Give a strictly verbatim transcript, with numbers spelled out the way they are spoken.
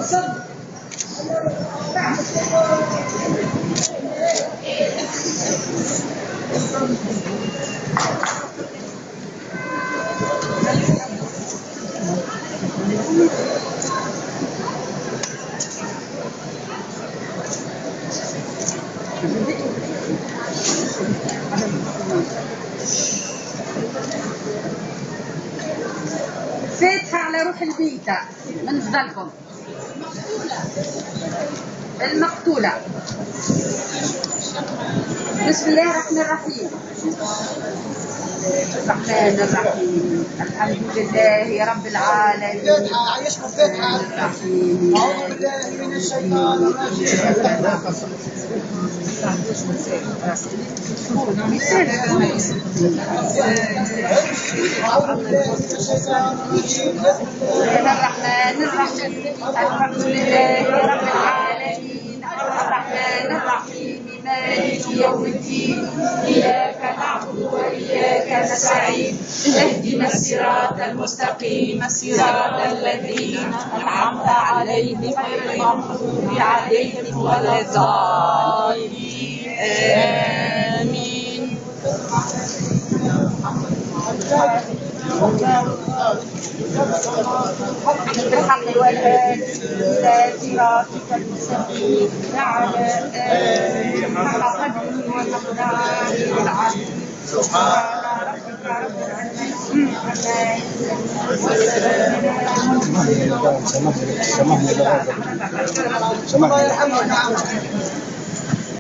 فاتحة على روح البيتة من فضلكم. المقتولة. بسم الله الرحمن الرحيم. الرحمن الرحيم الحمد لله رب العالمين الرحمن الرحيم أعوذ بالله من الشيطان الرجيم الرحمن الرحيم الحمد لله رب العالمين الرحمن الرحيم مالك يوم الدين إياك نعبد وإياك نستعين اهدنا الصراط المستقيم صراط الذين أنعمت عليهم غير المغضوب عليهم ولا الضالين آمين. بالحق والهادي إلى صراطك المستقيم وعلى آله حق قدره ومقداره العظيم. سبحان ربك رب العزة عما يصفون. سمحني سمحني